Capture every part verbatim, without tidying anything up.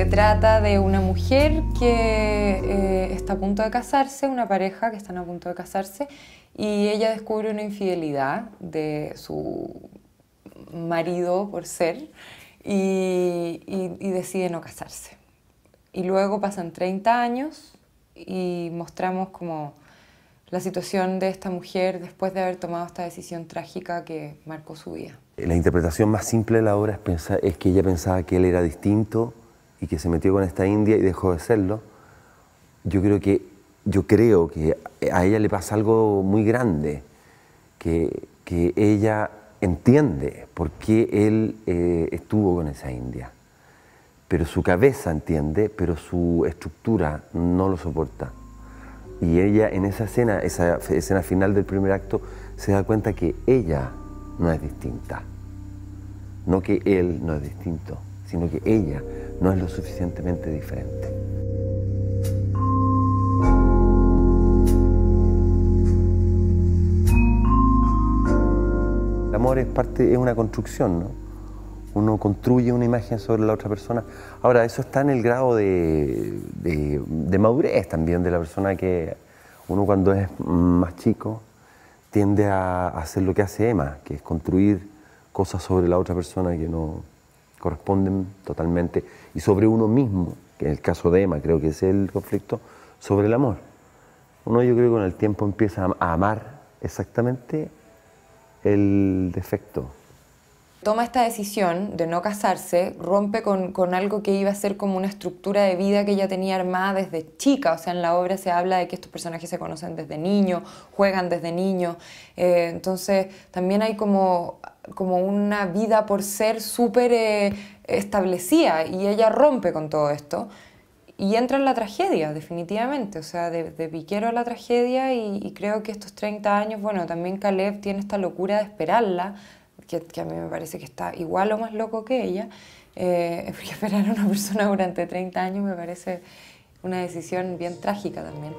trata de una mujer que eh, está a punto de casarse, una pareja que están a punto de casarse, y ella descubre una infidelidad de su marido por ser y, y, y decide no casarse. Y luego pasan treinta años y mostramos como la situación de esta mujer después de haber tomado esta decisión trágica que marcó su vida. La interpretación más simple de la obra es, pensar, es que ella pensaba que él era distinto y que se metió con esta india y dejó de serlo. Yo creo que, yo creo que a ella le pasa algo muy grande, que, que ella entiende por qué él eh, estuvo con esa india. Pero su cabeza entiende, pero su estructura no lo soporta. Y ella en esa escena, esa escena final del primer acto, se da cuenta que ella no es distinta. No que él no es distinto, sino que ella no es lo suficientemente diferente. El amor es parte, es una construcción, ¿no? Uno construye una imagen sobre la otra persona. Ahora, eso está en el grado de, de, de madurez también de la persona, que uno cuando es más chico tiende a hacer lo que hace Emma, que es construir cosas sobre la otra persona que no corresponden totalmente, y sobre uno mismo, que en el caso de Emma creo que es el conflicto, sobre el amor. Uno, yo creo que con el tiempo empieza a amar exactamente el defecto. Toma esta decisión de no casarse, rompe con, con algo que iba a ser como una estructura de vida que ella tenía armada desde chica. O sea, en la obra se habla de que estos personajes se conocen desde niños, juegan desde niños. Eh, entonces, también hay como, como una vida por ser súper eh, establecida, y ella rompe con todo esto y entra en la tragedia, definitivamente. O sea, de, de piquero a la tragedia, y, y creo que estos treinta años, bueno, también Caleb tiene esta locura de esperarla, Que, que a mí me parece que está igual o más loco que ella, eh, porque esperar a una persona durante treinta años me parece una decisión bien trágica también.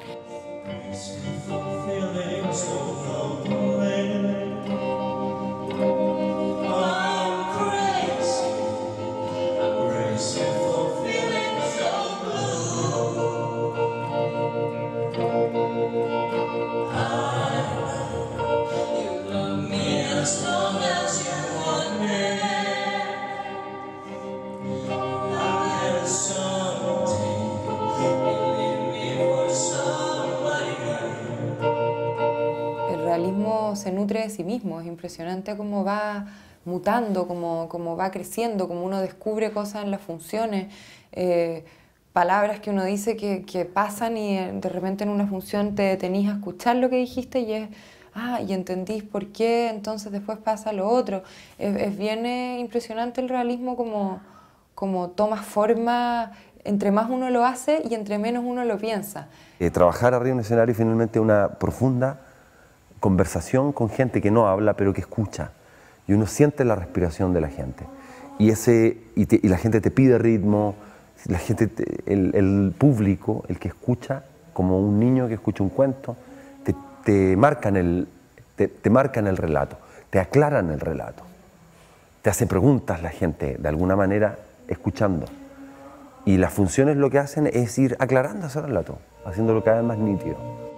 El realismo se nutre de sí mismo, es impresionante cómo va mutando, cómo, cómo va creciendo, cómo uno descubre cosas en las funciones, eh, palabras que uno dice que, que pasan y de repente en una función te detenís a escuchar lo que dijiste y es, ah, y entendís por qué, entonces después pasa lo otro. Es, es bien eh, impresionante el realismo como, como toma forma entre más uno lo hace y entre menos uno lo piensa. Eh, trabajar arriba en un escenario finalmente una profunda conversación con gente que no habla pero que escucha, y uno siente la respiración de la gente y, ese, y, te, y la gente te pide ritmo, la gente te, el, el público, el que escucha como un niño que escucha un cuento, te, te, marcan el, te, te marcan el relato, te aclaran el relato, te hace preguntas la gente de alguna manera escuchando, y las funciones lo que hacen es ir aclarando ese relato, haciéndolo cada vez más nítido.